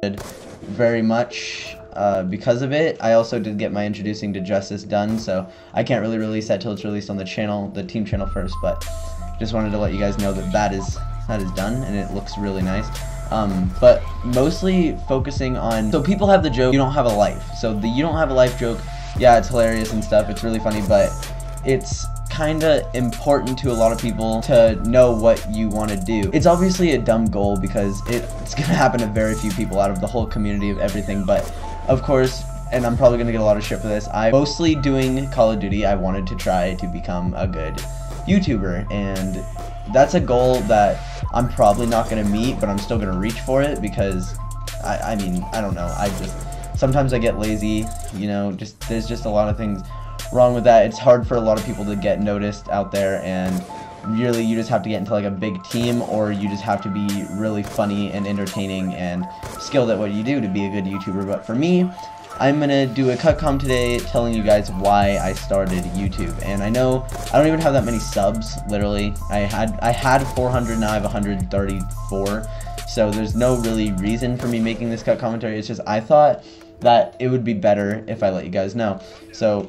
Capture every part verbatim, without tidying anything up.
very much uh, because of it. I also did get my Introducing to Justice done, so I can't really release that till it's released on the channel, the team channel first, but just wanted to let you guys know that that is, that is done, and it looks really nice. Um, but mostly focusing on, so people have the joke, you don't have a life. So the you don't have a life joke, yeah, it's hilarious and stuff, it's really funny, but it's kind of important to a lot of people to know what you want to do. It's obviously a dumb goal because it, it's going to happen to very few people out of the whole community of everything, but of course, and I'm probably going to get a lot of shit for this, I'm mostly doing Call of Duty. I wanted to try to become a good YouTuber, and that's a goal that I'm probably not going to meet, but I'm still going to reach for it because, I, I mean, I don't know, I just, sometimes I get lazy, you know, just, there's just a lot of things wrong with that. It's hard for a lot of people to get noticed out there, and really you just have to get into like a big team, or you just have to be really funny and entertaining and skilled at what you do to be a good YouTuber. But for me, I'm gonna do a cut com today telling you guys why I started YouTube. And I know I don't even have that many subs, literally. I had I had four hundred, now I have one hundred thirty-four, so there's no really reason for me making this cut commentary. It's just I thought that it would be better if I let you guys know. So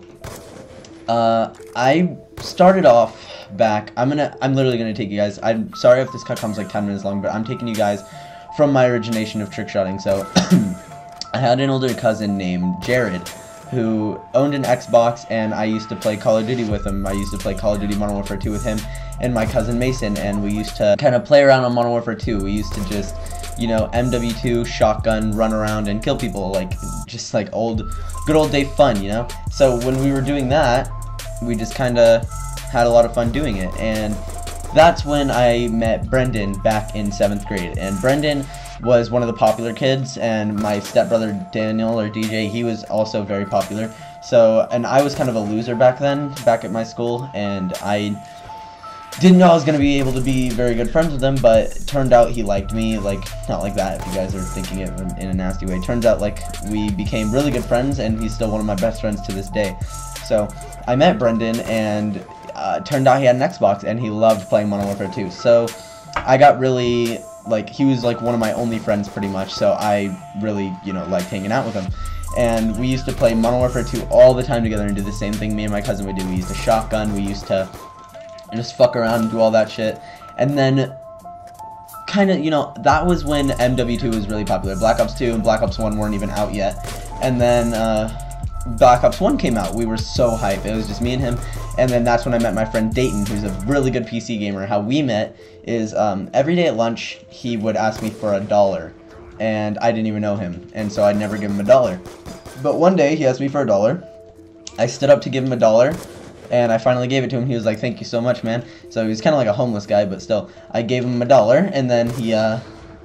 uh, I started off back, I'm gonna, I'm literally gonna take you guys, I'm sorry if this cut comes like ten minutes long, but I'm taking you guys from my origination of trick shotting. So I had an older cousin named Jared who owned an Xbox, and I used to play Call of Duty with him. I used to play Call of Duty Modern Warfare two with him and my cousin Mason, and we used to kind of play around on Modern Warfare two. We used to just, you know, M W two, shotgun, run around and kill people, like, just like old, good old day fun, you know? So when we were doing that, we just kind of had a lot of fun doing it, and that's when I met Brendan back in seventh grade, and Brendan was one of the popular kids, and my stepbrother Daniel, or D J, he was also very popular. So, and I was kind of a loser back then, back at my school, and I didn't know I was going to be able to be very good friends with him, but it turned out he liked me, like, not like that if you guys are thinking it in a nasty way. It turns out, like, we became really good friends, and he's still one of my best friends to this day. So, I met Brendan, and uh, turned out he had an Xbox, and he loved playing Modern Warfare two. So, I got really, like, he was, like, one of my only friends, pretty much, so I really, you know, liked hanging out with him. And we used to play Modern Warfare two all the time together and do the same thing me and my cousin would do. We used to shotgun, we used to just fuck around and do all that shit. And then, kind of, you know, that was when M W two was really popular. Black Ops two and Black Ops one weren't even out yet. And then, uh, Black Ops one came out. We were so hyped. It was just me and him. And then that's when I met my friend Dayton, who's a really good P C gamer. How we met is, um, every day at lunch, he would ask me for a dollar. And I didn't even know him. And so I'd never give him a dollar. But one day, he asked me for a dollar. I stood up to give him a dollar. And I finally gave it to him. He was like, "Thank you so much, man." So he was kind of like a homeless guy, but still. I gave him a dollar, and then he, uh,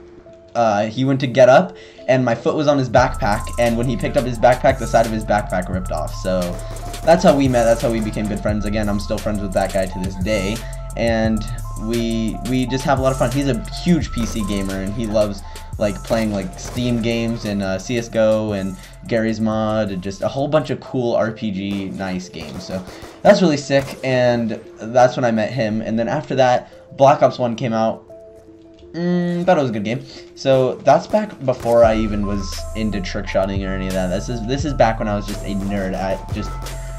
uh, he went to get up, and my foot was on his backpack, and when he picked up his backpack, the side of his backpack ripped off. So that's how we met. That's how we became good friends. Again, I'm still friends with that guy to this day, and we we just have a lot of fun. He's a huge P C gamer, and he loves, like, playing, like, Steam games and uh, C S G O and Gary's Mod and just a whole bunch of cool R P G nice games. So that's really sick, and that's when I met him. And then after that, Black Ops one came out. Mm, thought it was a good game. So that's back before I even was into trick shotting or any of that. This is this is back when I was just a nerd. I just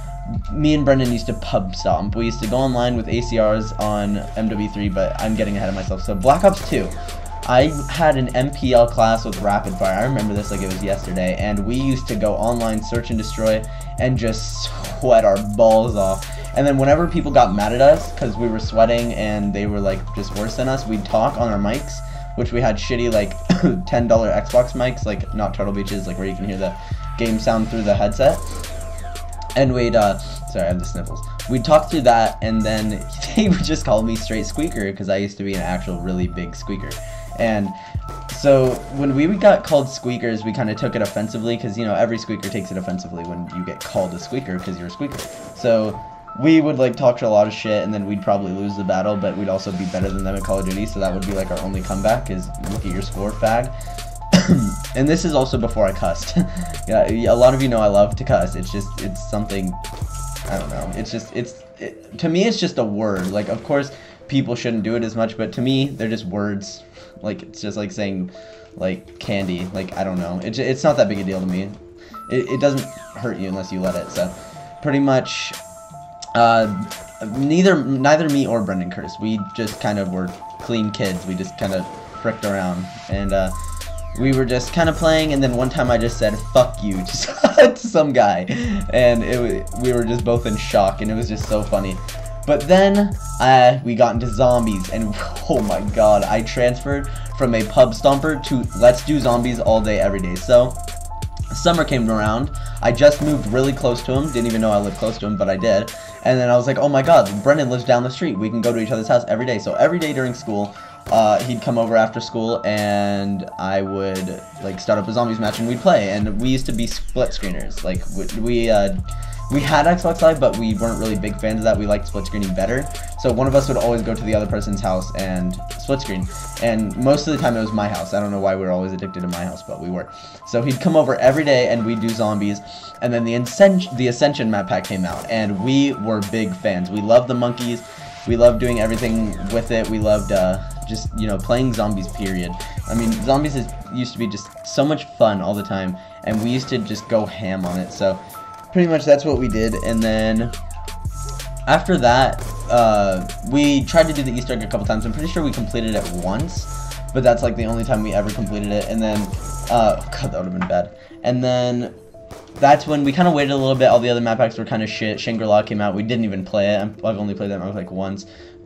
me and Brendan used to pub stomp. We used to go online with A C Rs on M W three, but I'm getting ahead of myself. So Black Ops two. I had an M P L class with Rapid Fire. I remember this like it was yesterday, and we used to go online, search and destroy, and just sweat our balls off. And then whenever people got mad at us because we were sweating and they were like just worse than us, we'd talk on our mics, which we had shitty like ten dollar Xbox mics, like not Turtle Beaches, like where you can hear the game sound through the headset. And we'd, uh, sorry, I have the sniffles. We'd talk through that, and then they would just call me straight squeaker because I used to be an actual really big squeaker. And so when we got called squeakers, we kind of took it offensively because, you know, every squeaker takes it offensively when you get called a squeaker because you're a squeaker. So we would, like, talk to a lot of shit, and then we'd probably lose the battle, but we'd also be better than them at Call of Duty, so that would be, like, our only comeback is look at your score, fag. And this is also before I cussed. Yeah, a lot of you know I love to cuss. It's just, it's something, I don't know. It's just, it's, it, to me, it's just a word. Like, of course, people shouldn't do it as much, but to me, they're just words. Like, it's just like saying, like, candy. Like, I don't know. It, it's not that big a deal to me. It, it doesn't hurt you unless you let it. So, pretty much, uh, neither neither me or Brendan cursed. We just kind of were clean kids. We just kind of fricked around. And, uh, we were just kind of playing, and then one time I just said, fuck you, to some guy. And it, we were just both in shock, and it was just so funny. But then, uh, we got into zombies, and oh my god, I transferred from a pub stomper to let's do zombies all day, every day. So, summer came around, I just moved really close to him, didn't even know I lived close to him, but I did. And then I was like, oh my god, Brendan lives down the street, we can go to each other's house every day. So every day during school, uh, he'd come over after school, and I would, like, start up a zombies match, and we'd play. And we used to be split screeners, like, we, we uh, we had Xbox Live, but we weren't really big fans of that. We liked split screening better. So one of us would always go to the other person's house and split screen. And most of the time it was my house. I don't know why we were always addicted to my house, but we were. So he'd come over every day and we'd do zombies. And then the Ascension, the Ascension map pack came out, and we were big fans. We loved the monkeys. We loved doing everything with it. We loved uh, just, you know, playing zombies, period. I mean, zombies is, used to be just so much fun all the time. And we used to just go ham on it. So pretty much that's what we did. And then after that, uh, we tried to do the Easter egg a couple times. I'm pretty sure we completed it once, but that's like the only time we ever completed it. And then, uh, God, that would have been bad. And then that's when we kind of waited a little bit. All the other map packs were kind of shit. Shangri-La came out. We didn't even play it. I've only played that map like once.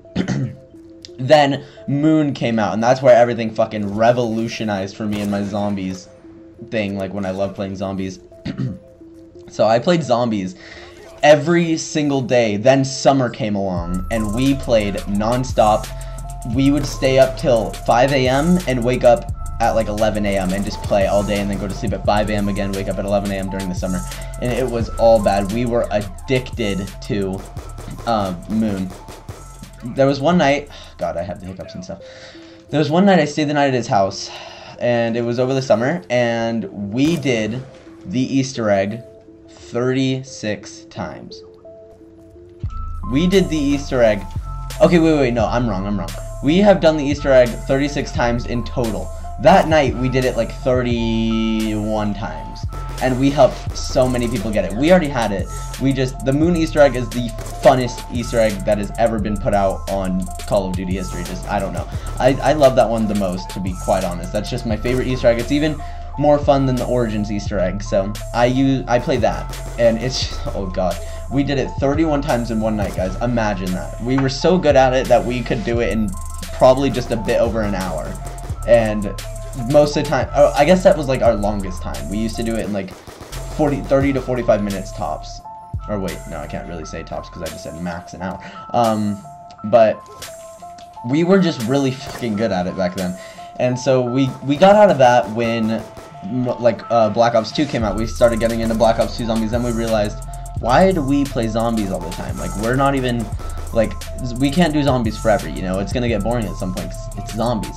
Then Moon came out, and that's where everything fucking revolutionized for me and my zombies thing, like when I love playing zombies. So I played zombies every single day. Then summer came along, and we played non-stop. We would stay up till five A M and wake up at like eleven A M and just play all day, and then go to sleep at five A M again, wake up at eleven A M during the summer. And it was all bad. We were addicted to uh, Moon. There was one night, God, I have the hiccups and stuff. There was one night I stayed the night at his house, and it was over the summer, and we did the Easter egg thirty-six times. We did the Easter egg. Okay, wait, wait, no, I'm wrong, I'm wrong. We have done the Easter egg thirty-six times in total. That night, we did it like thirty-one times. And we helped so many people get it. We already had it. We just, the Moon Easter egg is the funnest Easter egg that has ever been put out on Call of Duty history. Just, I don't know. I, I love that one the most, to be quite honest. That's just my favorite Easter egg. It's even more fun than the Origins Easter egg. So, I use, I play that. And it's just, oh god. We did it thirty-one times in one night, guys. Imagine that. We were so good at it that we could do it in probably just a bit over an hour. And most of the time, oh, I guess that was like our longest time. We used to do it in like forty, thirty to forty-five minutes tops. Or wait, no, I can't really say tops because I just said max an hour. Um, but we were just really fucking good at it back then. And so we, we got out of that when like uh, Black Ops two came out. We started getting into Black Ops two zombies. Then we realized, why do we play zombies all the time? Like, we're not even, like, we can't do zombies forever, you know? It's gonna get boring at some point. It's zombies.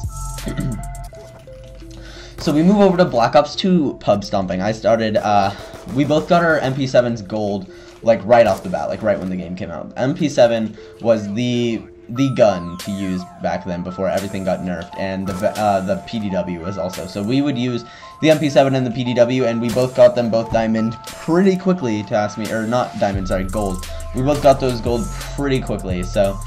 So we move over to Black Ops two pub stomping. I started, uh, we both got our M P seven's gold, like, right off the bat, like, right when the game came out. M P seven was the, the gun to use back then before everything got nerfed, and the, uh, the P D W was also. So we would use the M P seven and the P D W, and we both got them both diamond pretty quickly, to ask me, or not diamond, sorry, gold. We both got those gold pretty quickly, so.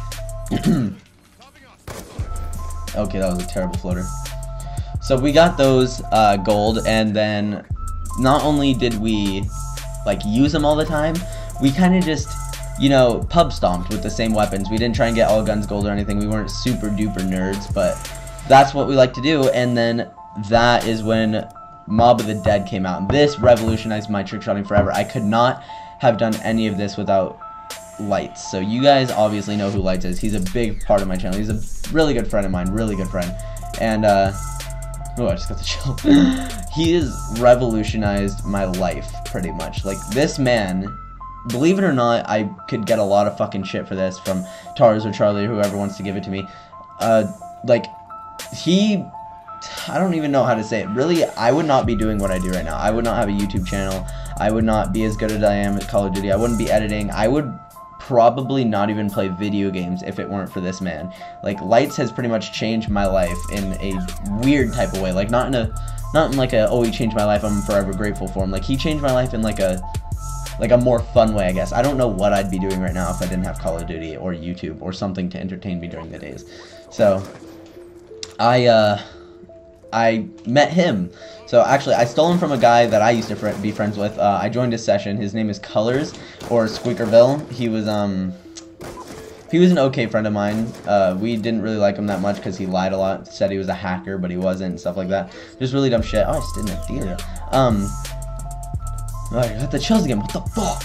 Okay, that was a terrible floater. So we got those uh, gold, and then not only did we like use them all the time, we kind of just, you know, pub stomped with the same weapons. We didn't try and get all guns gold or anything. We weren't super duper nerds, but that's what we like to do. And then that is when Mob of the Dead came out. This revolutionized my trick shotting forever. I could not have done any of this without Lights. So you guys obviously know who Lights is. He's a big part of my channel. He's a really good friend of mine, really good friend. And uh oh, I just got the chill. He has revolutionized my life pretty much. Like, this man, believe it or not, I could get a lot of fucking shit for this from Tars or Charlie or whoever wants to give it to me. Uh like, he, I don't even know how to say it. Really, I would not be doing what I do right now. I would not have a YouTube channel. I would not be as good as I am at Call of Duty. I wouldn't be editing. I would probably not even play video games if it weren't for this man. Like, Lights has pretty much changed my life in a weird type of way. Like, not in a, not in like a, oh, he changed my life, I'm forever grateful for him. Like, he changed my life in like a, like a more fun way, I guess. I don't know what I'd be doing right now if I didn't have Call of Duty or YouTube or something to entertain me during the days. So, I, uh, I met him. So actually, I stole him from a guy that I used to fr be friends with. Uh, I joined his session. His name is Colors, or Squeakerville. He was, um, he was an okay friend of mine. Uh, we didn't really like him that much because he lied a lot, said he was a hacker, but he wasn't, and stuff like that. Just really dumb shit. Oh, I just didn't have Delia. Um, oh, I got the chills again. What the fuck?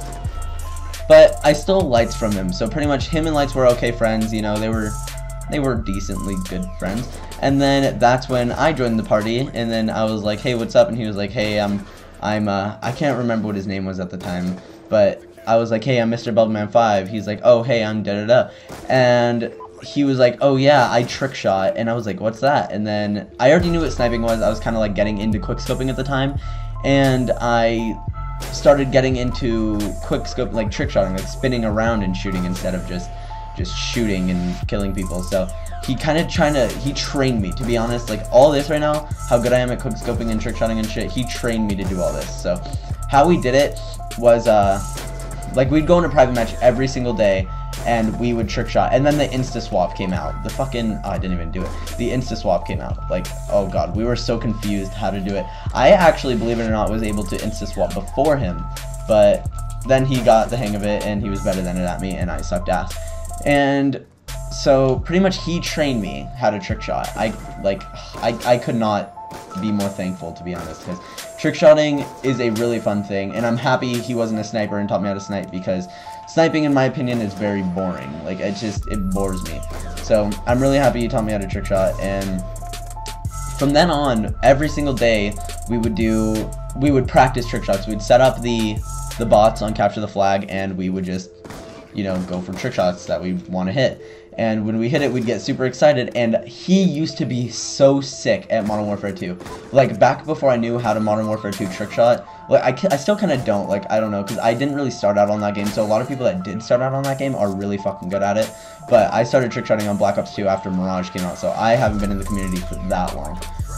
But I stole Lights from him. So pretty much him and Lights were okay friends. You know, they were, they were decently good friends. And then that's when I joined the party, and then I was like, hey, what's up? And he was like, hey, I'm, I'm, uh, I can't remember what his name was at the time, but I was like, hey, I'm Mister Bubbleman five. He's like, oh, hey, I'm da-da-da. And he was like, oh, yeah, I trick shot. And I was like, what's that? And then I already knew what sniping was. I was kind of like getting into quickscoping at the time, and I started getting into quickscope, like trick shotting, like spinning around and shooting instead of just, just shooting and killing people. So he kind of trying to, he trained me, to be honest. Like, all this right now, how good I am at quickscoping and trick shotting and shit, he trained me to do all this. So how we did it was, uh, like, we'd go in a private match every single day, and we would trick shot. And then the insta swap came out. The fucking, oh, I didn't even do it. The insta swap came out. Like, oh god, we were so confused how to do it. I actually, believe it or not, was able to insta swap before him, but then he got the hang of it, and he was better than it at me, and I sucked ass. And so pretty much he trained me how to trick shot. I like I, I could not be more thankful, to be honest, because trick shotting is a really fun thing, and I'm happy he wasn't a sniper and taught me how to snipe, because sniping, in my opinion, is very boring. Like, it just, it bores me. So I'm really happy he taught me how to trick shot, and from then on, every single day we would do, we would practice trick shots. We'd set up the the bots on Capture the Flag, and we would just, you know, go for trick shots that we want to hit. And when we hit it, we'd get super excited, and he used to be so sick at Modern Warfare two. Like, back before I knew how to Modern Warfare two trick shot, like, I, I still kind of don't, like, I don't know, because I didn't really start out on that game, so a lot of people that did start out on that game are really fucking good at it. But I started trick shotting on Black Ops two after Mirage came out, so I haven't been in the community for that long.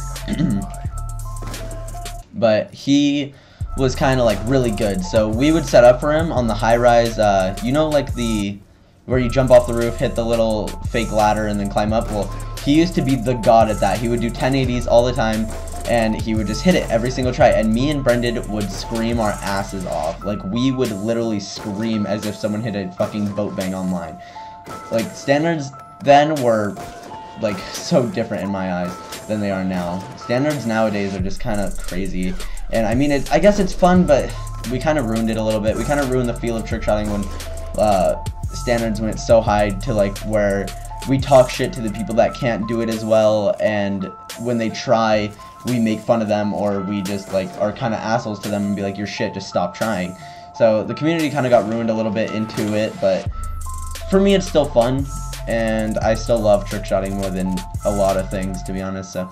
But he was kind of, like, really good, so we would set up for him on the high-rise, uh, you know, like, the where you jump off the roof, hit the little fake ladder, and then climb up. Well, he used to be the god at that. He would do ten eighties all the time, and he would just hit it every single try. And me and Brendan would scream our asses off. Like, we would literally scream as if someone hit a fucking boat bang online. Like, standards then were, like, so different in my eyes than they are now. Standards nowadays are just kind of crazy. And, I mean, it, I guess it's fun, but we kind of ruined it a little bit. We kind of ruined the feel of trickshotting when, uh... standards went so high to, like, where we talk shit to the people that can't do it as well, and when they try, we make fun of them, or we just, like, are kind of assholes to them and be like, you're shit, just stop trying. So the community kind of got ruined a little bit into it, but for me it's still fun, and I still love trickshotting more than a lot of things, to be honest. So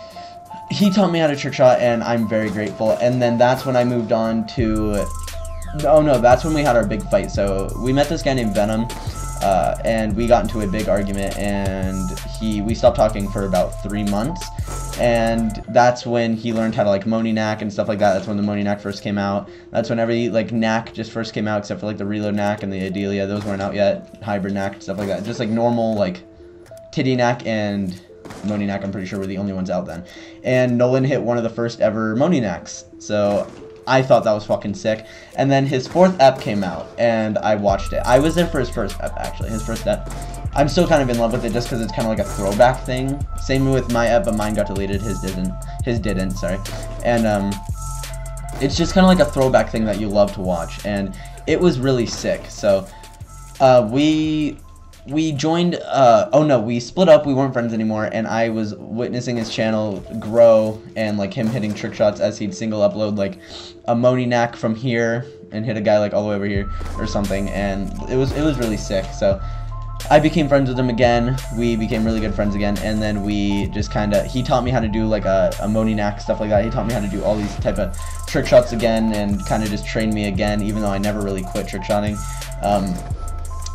he taught me how to trickshot, and I'm very grateful. And then that's when I moved on to, oh no, that's when we had our big fight. So we met this guy named Venom, uh, and we got into a big argument, and he we stopped talking for about three months, and that's when he learned how to, like, Moni Knack and stuff like that. That's when the Moni Knack first came out. That's when every, like, Knack just first came out, except for, like, the Reload Knack and the Adelia. Those weren't out yet. Hybrid Knack and stuff like that. Just, like, normal, like, Titty Knack and Moni Knack, I'm pretty sure, were the only ones out then. And Nolan hit one of the first ever Moni Knacks. So I thought that was fucking sick. And then his fourth ep came out, and I watched it. I was there for his first ep, actually. His first ep. I'm still kind of in love with it just because it's kind of like a throwback thing. Same with my ep, but mine got deleted. His didn't. His didn't, sorry. And um, it's just kind of like a throwback thing that you love to watch. And it was really sick. So uh, we... We joined, uh, oh no, we split up, we weren't friends anymore, and I was witnessing his channel grow, and, like, him hitting trick shots as he'd single upload, like, a Moni Knack from here, and hit a guy, like, all the way over here, or something, and it was, it was really sick. So I became friends with him again, we became really good friends again, and then we just kinda, he taught me how to do, like, a, a Moni Knack, stuff like that. He taught me how to do all these type of trick shots again, and kinda just trained me again, even though I never really quit trick shotting. Um,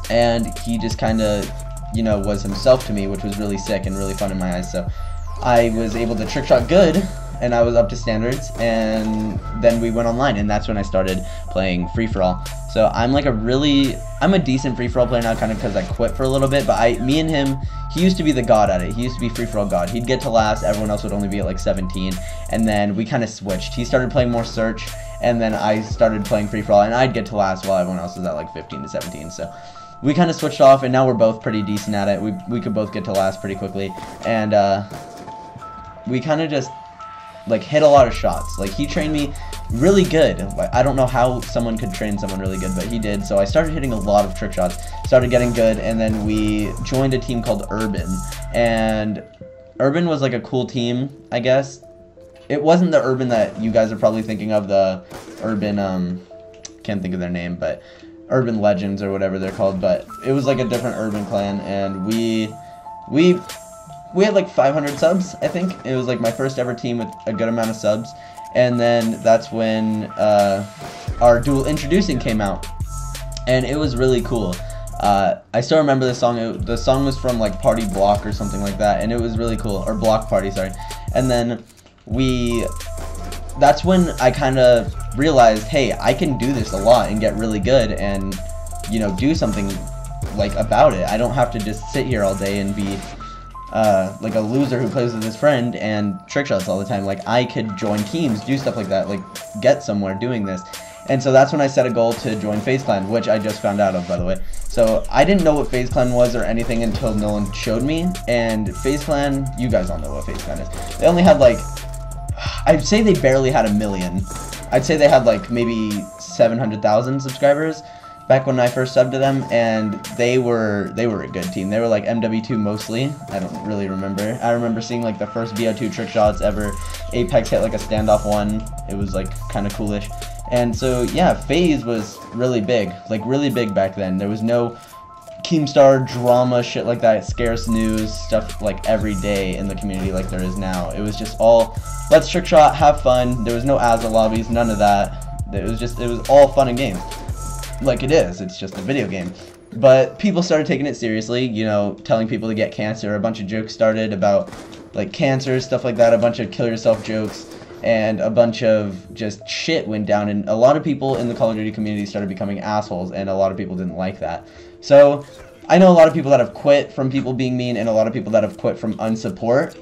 and he just kind of, you know, was himself to me, which was really sick and really fun in my eyes. So I was able to trick shot good, and I was up to standards, and then we went online, and that's when I started playing free-for-all. So I'm like a really, I'm a decent free-for-all player now, kind of because I quit for a little bit, but I, me and him, he used to be the god at it. He used to be free-for-all god. He'd get to last, everyone else would only be at like seventeen, and then we kind of switched. He started playing more search, and then I started playing free-for-all, and I'd get to last while everyone else was at like fifteen to seventeen, so we kind of switched off, and now we're both pretty decent at it. We, we could both get to last pretty quickly, and uh, we kind of just like hit a lot of shots. Like he trained me really good. Like, I don't know how someone could train someone really good, but he did. So I started hitting a lot of trick shots, started getting good, and then we joined a team called Urban. And Urban was like a cool team, I guess. It wasn't the Urban that you guys are probably thinking of, the Urban, um, can't think of their name, but Urban Legends or whatever they're called. But it was like a different Urban clan, and we, we, we had like five hundred subs, I think. It was like my first ever team with a good amount of subs. And then that's when uh, our dual introducing came out, and it was really cool. Uh, I still remember the song. It, the song was from like Party Block or something like that, and it was really cool. Or Block Party, sorry. And then we, that's when I kind of realized, hey, I can do this a lot and get really good, and you know, do something like about it. I don't have to just sit here all day and be Uh, like a loser who plays with his friend and trick shots all the time. Like, I could join teams, do stuff like that, like get somewhere doing this. And so that's when I set a goal to join FaZe Clan, which I just found out of, by the way. So I didn't know what FaZe Clan was or anything until Nolan showed me. And FaZe Clan, you guys all know what FaZe Clan is. They only had like, I'd say they barely had a million. I'd say they had like maybe seven hundred thousand subscribers back when I first subbed to them, and they were they were a good team. They were like M W two mostly. I don't really remember. I remember seeing like the first B O two trick shots ever. Apex hit like a standoff one. It was like kind of coolish. And so yeah, FaZe was really big, like really big back then. There was no Keemstar drama, shit like that, scarce news, stuff like every day in the community like there is now. It was just all, let's trick shot, have fun. There was no A S A lobbies, none of that. It was just, it was all fun and games. Like it is, it's just a video game. But people started taking it seriously, you know, telling people to get cancer. A bunch of jokes started about like cancer, stuff like that, a bunch of kill yourself jokes, and a bunch of just shit went down, and a lot of people in the Call of Duty community started becoming assholes, and a lot of people didn't like that. So I know a lot of people that have quit from people being mean, and a lot of people that have quit from unsupport.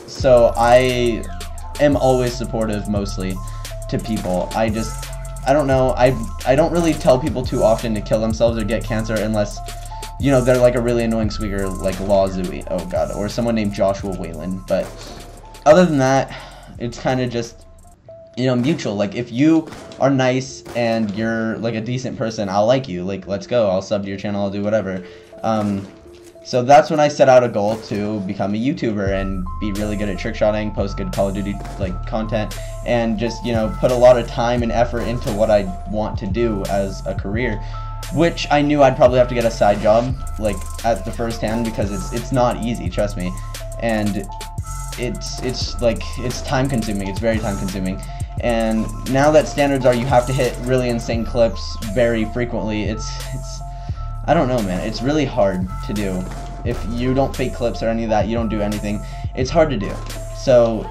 So I am always supportive mostly to people. I just, I don't know, I I don't really tell people too often to kill themselves or get cancer unless, you know, they're like a really annoying squeaker like Law Zooey, oh god, or someone named Joshua Whalen. But other than that, it's kind of just, you know, mutual. Like, if you are nice and you're like a decent person, I'll like you. Like, let's go, I'll sub to your channel, I'll do whatever. Um, so that's when I set out a goal to become a YouTuber and be really good at trickshotting, post good Call of Duty like content, and just, you know, put a lot of time and effort into what I want to do as a career, which I knew I'd probably have to get a side job like at the first hand, because it's it's not easy, trust me, and it's it's like it's time consuming. It's very time consuming. And now that standards are you have to hit really insane clips very frequently, it's it's I don't know, man, it's really hard to do. If you don't fake clips or any of that, you don't do anything, it's hard to do. So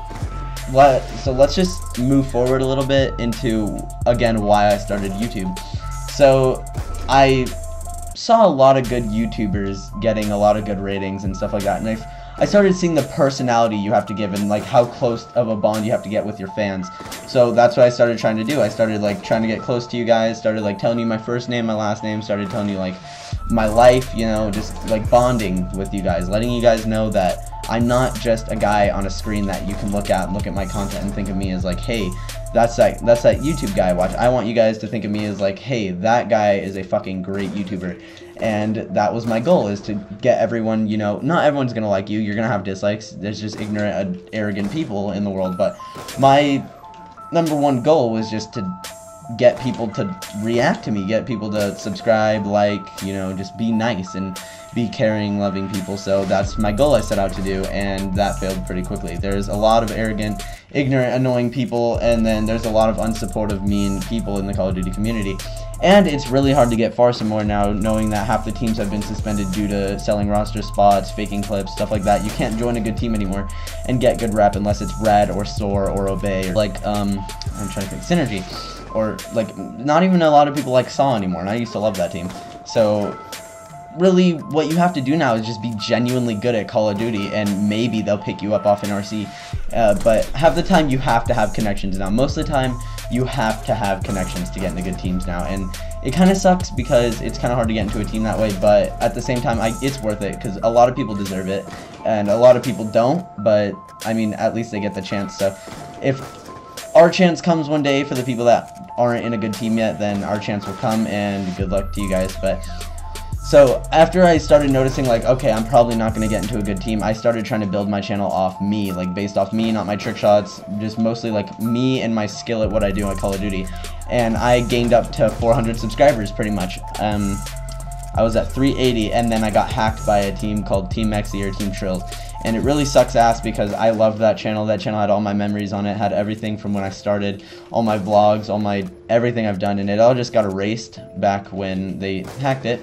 let so let's just move forward a little bit into, again, why I started YouTube. So I saw a lot of good YouTubers getting a lot of good ratings and stuff like that, and I I started seeing the personality you have to give and like how close of a bond you have to get with your fans. So that's what I started trying to do. I started like trying to get close to you guys, started like telling you my first name, my last name, started telling you like my life, you know, just like bonding with you guys, letting you guys know that I'm not just a guy on a screen that you can look at and look at my content and think of me as like, hey, that's that that's that YouTube guy I watch. I want you guys to think of me as like, hey, that guy is a fucking great YouTuber. And that was my goal, is to get everyone, you know, not everyone's gonna like you, you're gonna have dislikes, there's just ignorant, uh, arrogant people in the world, but my number one goal was just to get people to react to me, get people to subscribe, like, you know, just be nice and be caring, loving people. So that's my goal I set out to do, and that failed pretty quickly. There's a lot of arrogant, ignorant, annoying people, and then there's a lot of unsupportive, mean people in the Call of Duty community. And it's really hard to get far some more now, knowing that half the teams have been suspended due to selling roster spots, faking clips, stuff like that. You can't join a good team anymore and get good rep unless it's Red or Soar or Obey, or like, um, I'm trying to think, Synergy, or like, not even a lot of people like xLaw anymore, and I used to love that team. So really, what you have to do now is just be genuinely good at Call of Duty, and maybe they'll pick you up off an R C. Uh, but half the time, you have to have connections now. Most of the time, you have to have connections to get into good teams now, and it kind of sucks because it's kind of hard to get into a team that way. But at the same time, I, it's worth it because a lot of people deserve it, and a lot of people don't. But I mean, at least they get the chance. So if our chance comes one day for the people that aren't in a good team yet, then our chance will come, and good luck to you guys. But so after I started noticing, like, okay, I'm probably not going to get into a good team, I started trying to build my channel off me, like based off me, not my trick shots, just mostly like me and my skill at what I do on Call of Duty. And I gained up to four hundred subscribers pretty much. Um, I was at three eighty, and then I got hacked by a team called Team Mexi or Team Trills. And it really sucks ass because I loved that channel. That channel had all my memories on it, had everything from when I started, all my vlogs, all my everything I've done, and it all just got erased back when they hacked it.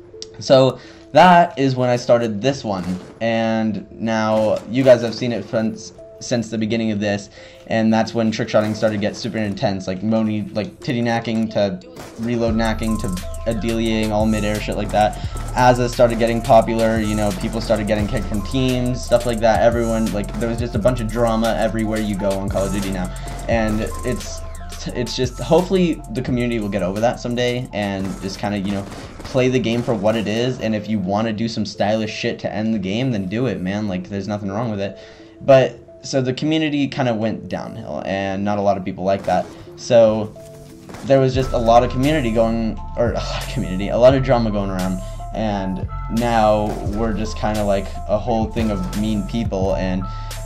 So that is when I started this one, and now you guys have seen it since since the beginning of this, and that's when trickshotting started to get super intense, like Moni, like titty knacking to reload knacking to adeliating, all mid-air shit like that. As it started getting popular, you know, people started getting kicked from teams, stuff like that. Everyone, like, there was just a bunch of drama everywhere you go on Call of Duty now, and it's it's just, hopefully the community will get over that someday and just kind of, you know, play the game for what it is. And if you want to do some stylish shit to end the game, then do it, man. Like, there's nothing wrong with it. But so the community kind of went downhill, and not a lot of people like that. So there was just a lot of community going, or a lot of community, a lot of drama going around. And now we're just kind of like a whole thing of mean people, and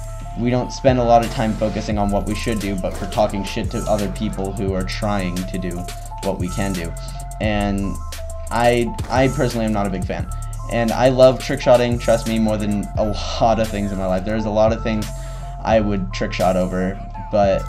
we don't spend a lot of time focusing on what we should do, but for talking shit to other people who are trying to do what we can do. And I, I personally am not a big fan. And I love trickshotting, trust me, more than a lot of things in my life. There's a lot of things I would trickshot over, but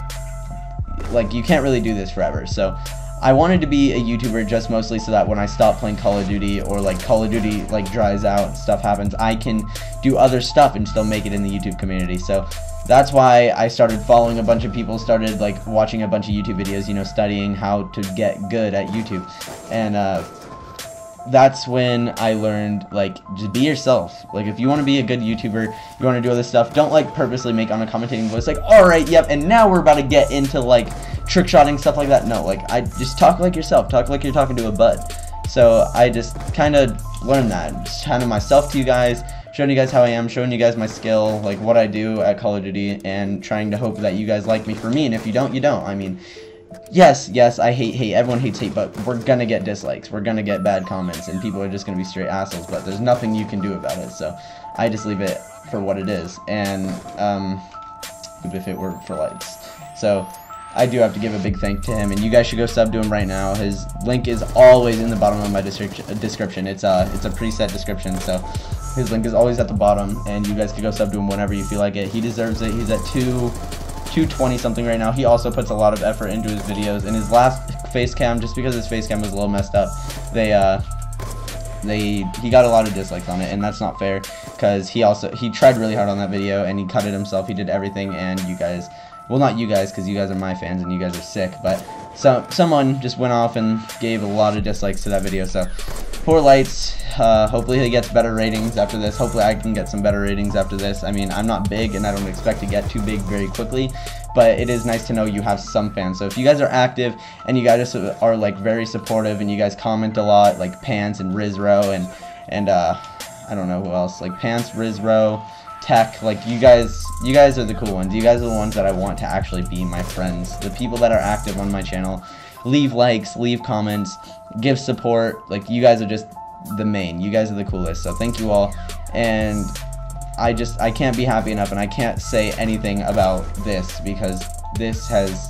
like, you can't really do this forever. So I wanted to be a YouTuber just mostly so that when I stop playing Call of Duty, or like Call of Duty like dries out, stuff happens, I can do other stuff and still make it in the YouTube community. So that's why I started following a bunch of people, started like watching a bunch of YouTube videos, you know, studying how to get good at YouTube. And uh, that's when I learned, like, just be yourself. Like, if you want to be a good YouTuber, you want to do all this stuff, don't like purposely make on a commentating voice like, alright, yep, and now we're about to get into like trickshotting, stuff like that. No, like, I just talk like yourself, talk like you're talking to a bud. So I just kind of learned that, just kind of myself to you guys, showing you guys how I am, showing you guys my skill, like what I do at Call of Duty, and trying to hope that you guys like me for me. And if you don't, you don't. I mean, yes, yes, I hate hate. Everyone hates hate, but we're gonna get dislikes. We're gonna get bad comments, and people are just gonna be straight assholes. But there's nothing you can do about it. So I just leave it for what it is. And um, if it were for likes, so I do have to give a big thank to him, and you guys should go sub to him right now. His link is always in the bottom of my description. It's a it's a preset description, so his link is always at the bottom, and you guys can go sub to him whenever you feel like it. He deserves it. He's at two. two twenty something right now. He also puts a lot of effort into his videos. In his last face cam, just because his face cam was a little messed up, they uh they he got a lot of dislikes on it, and that's not fair, because he also he tried really hard on that video, and he cut it himself. He did everything, and you guys, well, not you guys, because you guys are my fans and you guys are sick, but so someone just went off and gave a lot of dislikes to that video. So poor Lights. Uh, hopefully he gets better ratings after this. Hopefully I can get some better ratings after this. I mean, I'm not big, and I don't expect to get too big very quickly, but it is nice to know you have some fans. So if you guys are active, and you guys are like very supportive, and you guys comment a lot, like Pants and Rizro, and and uh, I don't know who else, like Pants, Rizro, Tech, like you guys, you guys are the cool ones. You guys are the ones that I want to actually be my friends. The people that are active on my channel, leave likes, leave comments, give support. Like, you guys are just the main. You guys are the coolest. So thank you all. And I just, I can't be happy enough, and I can't say anything about this, because this has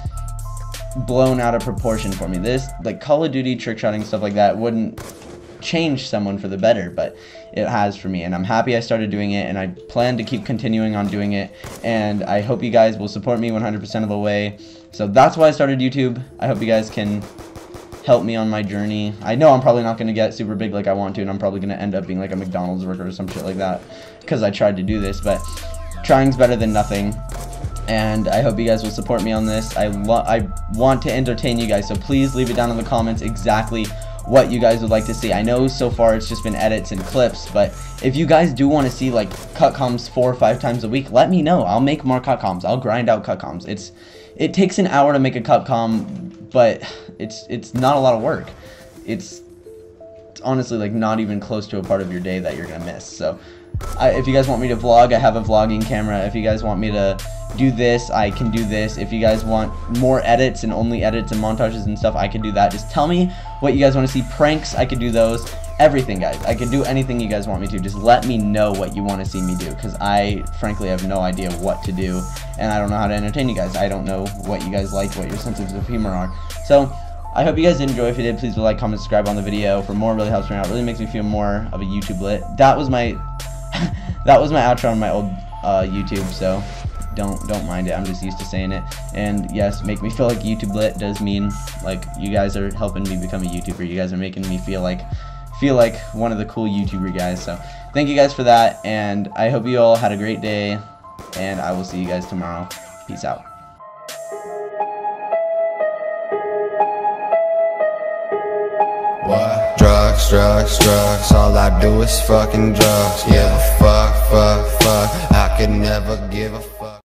blown out of proportion for me. This, like, Call of Duty trickshotting, stuff like that, wouldn't change someone for the better, but it has for me, and I'm happy I started doing it, and I plan to keep continuing on doing it, and I hope you guys will support me one hundred percent of the way. So that's why I started YouTube. I hope you guys can help me on my journey. I know I'm probably not going to get super big like I want to, and I'm probably going to end up being like a McDonald's worker or some shit like that, because I tried to do this, but trying's better than nothing. And I hope you guys will support me on this. I, I want to entertain you guys, so please leave it down in the comments exactly what you guys would like to see. I know so far it's just been edits and clips, but if you guys do want to see like cut comms four or five times a week, let me know. I'll make more cut comms. I'll grind out cut comms. It's it takes an hour to make a cut comm, but it's it's not a lot of work. It's, it's honestly like not even close to a part of your day that you're gonna miss. So I, if you guys want me to vlog, I have a vlogging camera. If you guys want me to do this, I can do this. If you guys want more edits and only edits and montages and stuff, I can do that. Just tell me what you guys want to see. Pranks, I could do those. Everything, guys. I can do anything you guys want me to. Just let me know what you want to see me do, because I frankly have no idea what to do, and I don't know how to entertain you guys. I don't know what you guys like, what your senses of humor are. So I hope you guys enjoy. If you did, please like, comment, subscribe on the video. For more, really helps me out. It really makes me feel more of a YouTube lit. That was my that was my outro on my old uh, YouTube, so don't don't mind it. I'm just used to saying it. And yes, make me feel like YouTube lit does mean like you guys are helping me become a YouTuber. You guys are making me feel like feel like one of the cool YouTuber guys. So thank you guys for that, and I hope you all had a great day, and I will see you guys tomorrow. Peace out. What? Drugs, drugs, drugs, all I do is fucking drugs. Yeah, fuck, fuck, fuck, I could never give a fuck.